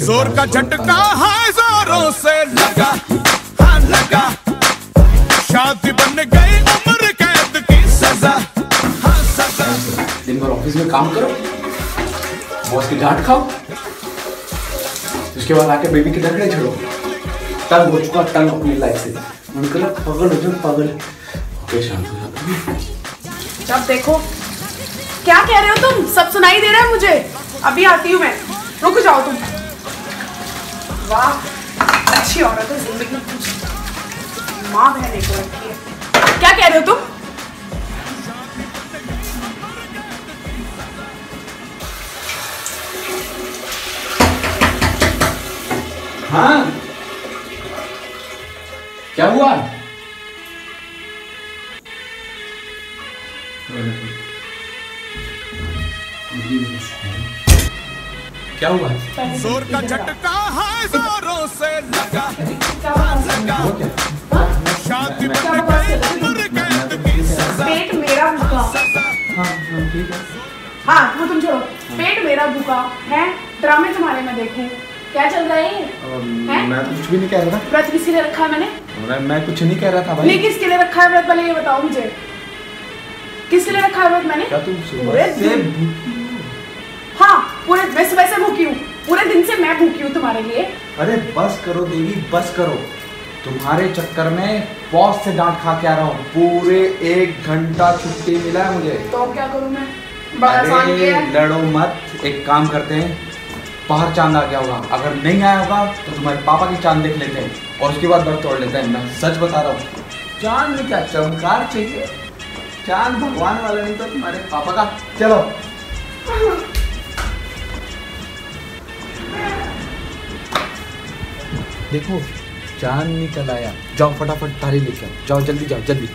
जोर का झटका है जोरों से लगा, हाँ लगा। शादी बन गई उम्र कैद की सजा, हाँ सजा। दिन भर ऑफिस में काम करो, बॉस की डांट खाओ, उसके बाद आके बेबी के धकड़े छोड़ो। तंग हो चुका, तंग अपनी लाइफ से। उनका पागल हो जाओ, पागल। शांत हो जाता। जब देखो क्या कह रहे हो तुम? सब सुनाई दे रहा है मुझे। अभी आती हूँ मैं, रुक जाओ तुम। वाह अच्छी औरत है, जिंदगी में कुछ माँ बहन एक रखी है। क्या कह रहे हो तुम? हाँ क्या हुआ? क्या हुआ? जोर का झटका है जोरों से लगा, लगा। शादी बन गई उम्र कैद की सजा। पेट मेरा भूखा। ठीक है। हाँ वो तुम छोड़ो। पेट मेरा भूखा है, ड्रामे तुम्हारे में देखूं क्या चल रहा है? मैं तो कुछ भी नहीं कह रहा था। व्रत किसके लिए रखा है मैंने? मैं कुछ नहीं कह रहा था भाई। नहीं किसके लिए रखा है व्रत, पहले ये बताओ मुझे। किसके लिए रखा है व्रत मैंने? क्या तुम सुबह से हाँ पूरे मैं सुबह से भूखी हूँ, पूरे दिन से मैं भूखी हूँ तुम्हारे लिए। अरे बस करो देवी, बस करो। तुम्हारे चक्कर में बॉस से डांट खा के आ रहा हूँ। पूरे 1 घंटा छुट्टी मिला है मुझे। तो अब क्या करूँ मैं? बड़ा आसान किया है। लड़ो मत, एक काम करते हैं, बाहर चांद आ गया होगा। अगर नहीं आया होगा तो तुम्हारे पापा की चांद देख लेते हैं और उसके बाद व्रत तोड़ लेते हैं। मैं सच बता रहा हूँ। चांद में क्या चमकार चाहिए? चांद भगवान वाला नहीं तो तुम्हारे पापा का। चलो देखो चांद निकल आया। जाओ फटाफट तारे लेके आओ, जाओ जल्दी जाओ जल्दी।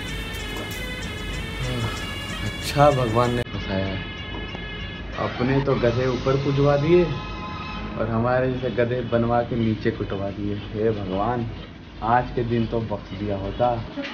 अच्छा भगवान ने फंसाया है। अपने तो गधे ऊपर पुजवा दिए और हमारे जैसे गधे बनवा के नीचे कुटवा दिए। हे भगवान, आज के दिन तो बख्श दिया होता।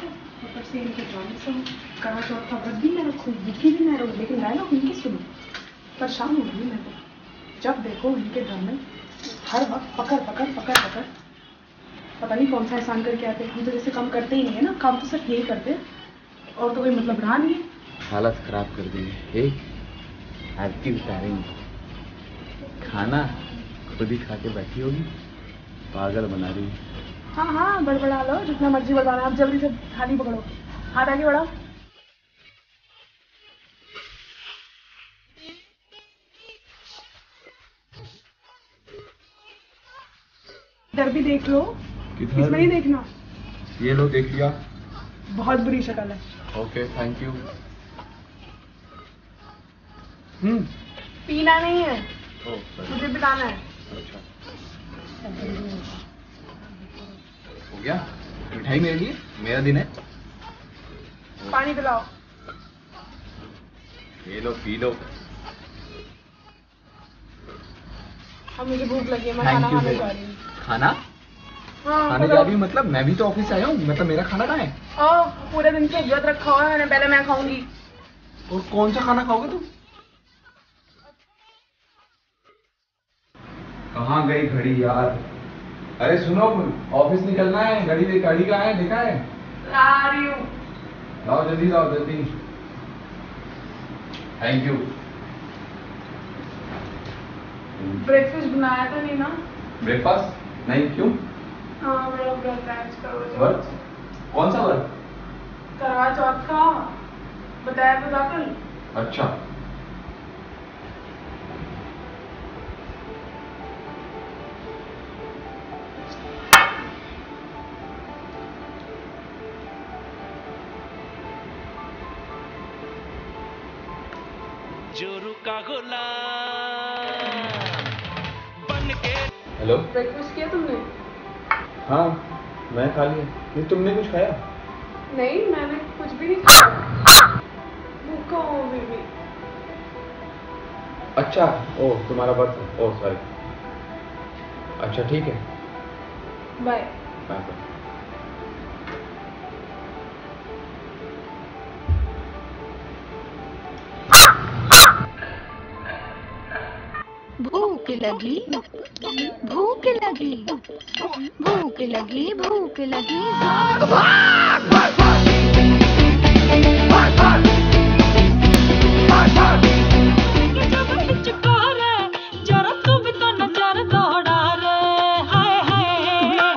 लेकिन डायलॉग इनके सुनो, परेशान हो गई मैं तो। जब देखो इनके ड्रामे हर वक्त पकड़ पकड़ पकड़ पकड़, पता नहीं कौन सा एहसान करके आते हैं। हम तो जैसे काम करते ही नहीं है ना, काम तो सिर्फ यही करते हैं और तो कोई मतलब रहा नहीं है। हालत खराब कर दी है। आरती उतारेंगे, खाना खुद ही खा के बैठी होगी, पागल बना रही है। हाँ हाँ बड़बड़ा लो जितना मर्जी बड़बड़ा। आप जल्दी से थाली पकड़ो, हाथ आगे बढ़ाओ। इधर भी देख लो, इसमें नहीं देखना। ये लो देख लिया। बहुत बुरी शक्ल है। Okay thank you. पीना नहीं है, मुझे पिलाना है। अच्छा हो गया, मिठाई मेरे लिए, मेरा दिन है। पानी पिलाओ। ये लो पी लो। अब मुझे भूख लगी है, मैं खाना खाने जा रही हूँ। खाना हाँ, खाने जा रही हूँ मतलब? मैं भी तो ऑफिस से आया हूँ, मतलब मेरा खाना कहाँ है? पूरे दिन से व्रत रखा हुआ है मैंने, पहले मैं खाऊंगी। और कौन सा खाना खाओगे तुम? कहाँ गई घड़ी यार? अरे सुनो, ऑफिस निकलना है, घड़ी कहाँ है? देखा है? आ रही हूँ। जाओ जल्दी, जाओ जल्दी। Thank you. ब्रेकफास्ट बनाया था नहीं ना? ब्रेकफास्ट नहीं? क्यों? हाँ मेरा व्रत है आज का। व्रत? कौन सा व्रत? करवा चौथ का, बताया तो था कल। अच्छा जोरू का गोला बन के। हेलो, ब्रेकफास्ट किया तुमने? हाँ मैं खा लिया। नहीं तुमने कुछ खाया? नहीं मैंने कुछ भी नहीं खाया, भूखा हूँ अभी भी। अच्छा ओ तुम्हारा व्रत है, ओ सॉरी। अच्छा ठीक है, बाय बाय। भूख भूख लगी भूख लगी भूख लगी भूख लगी जरा तू भी तो नजर दौड़ा रे हाय हाय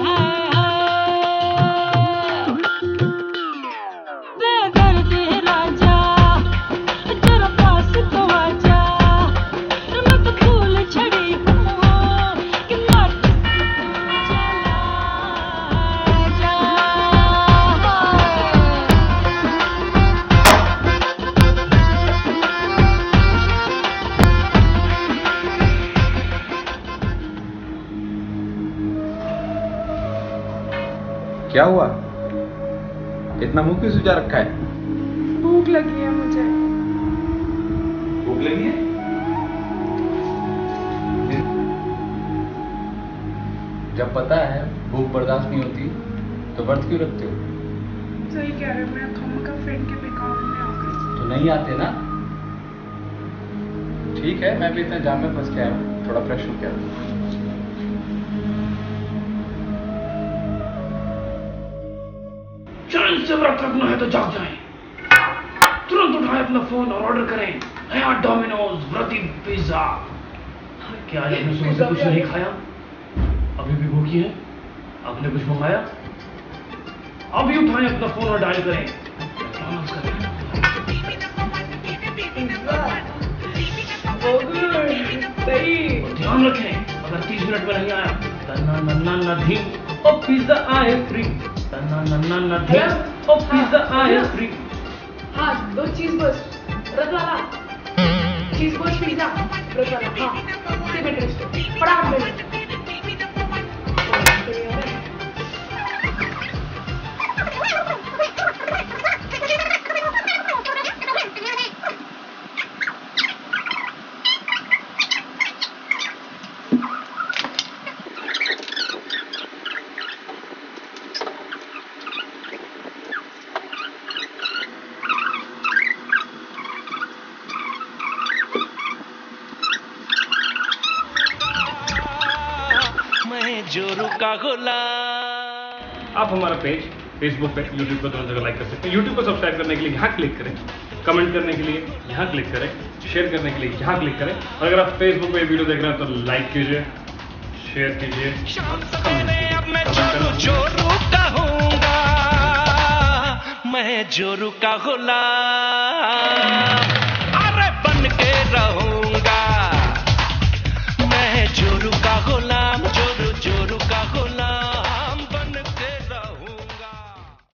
बेदर्दी राजा जरा पास तो आजा मैं तो फूल छड़ी हूँ कि मत चला क्या हुआ? इतना मुंह क्यों सुजा रखा है? भूख लगी है मुझे। भूख लगी है? जब पता है भूख बर्दाश्त नहीं होती तो व्रत क्यों रखते हो? सही कह रहे हो, मैं खामखा फ्रेंड के बेकार में आ गई। तो नहीं आते ना? ठीक है, मैं भी इतना जाम में फंस के आया हूँ, थोड़ा फ्रेश हो गया। चैन से व्रत रखना है तो जाग जाएं, तुरंत उठाएं अपना फोन और ऑर्डर करें नया डोमिनोज व्रती पिज्जा। क्या आपने सुबह से कुछ नहीं खाया? अभी भी भूखी है? आपने कुछ मंगाया? अभी उठाएं अपना फोन और डायल करें मैकडॉनल्ड्स का। ध्यान रखें, अगर 30 मिनट में नहीं आया तन्ना नन्ना नधी और पिज्जा आए फ्री। तन्ना नन्ना नधी और पिज्जा आए फ्री। हाँ, 2 चीज बर्स्ट रख वाला, चीज बर्स्ट पिज्जा रख वाला। हाँ, सेम एड्रेस पे फटाफट भेज। जोरू का गोला। आप हमारा पेज फेसबुक पे, यूट्यूब पे दोनों जगह लाइक कर सकते हैं। यूट्यूब पर सब्सक्राइब करने के लिए यहाँ क्लिक करें, कमेंट करने के लिए यहाँ क्लिक करें, शेयर करने के लिए यहाँ क्लिक करें। और अगर आप फेसबुक पे वीडियो देख रहे हैं तो लाइक कीजिए, शेयर कीजिए। अब मैं जोरू कहूँगा, मैं जोरू का गोला।